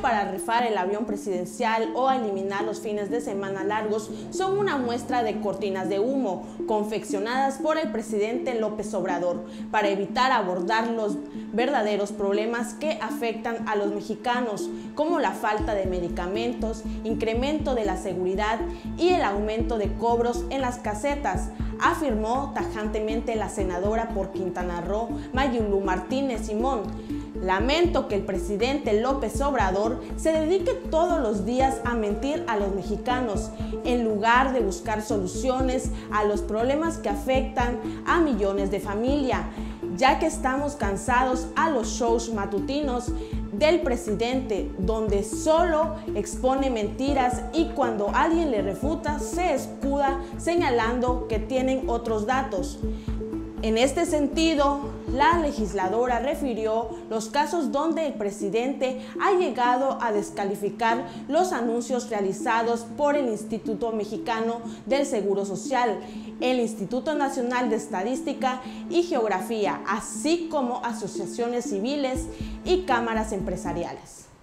para rifar el avión presidencial o eliminar los fines de semana largos son una muestra de cortinas de humo confeccionadas por el presidente López Obrador para evitar abordar los verdaderos problemas que afectan a los mexicanos, como la falta de medicamentos, incremento de la seguridad y el aumento de cobros en las casetas, afirmó tajantemente la senadora por Quintana Roo, Mayulu Martínez Simón. Lamento que el presidente López Obrador se dedique todos los días a mentir a los mexicanos, en lugar de buscar soluciones a los problemas que afectan a millones de familias, ya que estamos cansados a los shows matutinos del presidente, donde solo expone mentiras y cuando alguien le refuta se escuda señalando que tienen otros datos. En este sentido, la legisladora refirió los casos donde el presidente ha llegado a descalificar los anuncios realizados por el Instituto Mexicano del Seguro Social, el Instituto Nacional de Estadística y Geografía, así como asociaciones civiles y cámaras empresariales.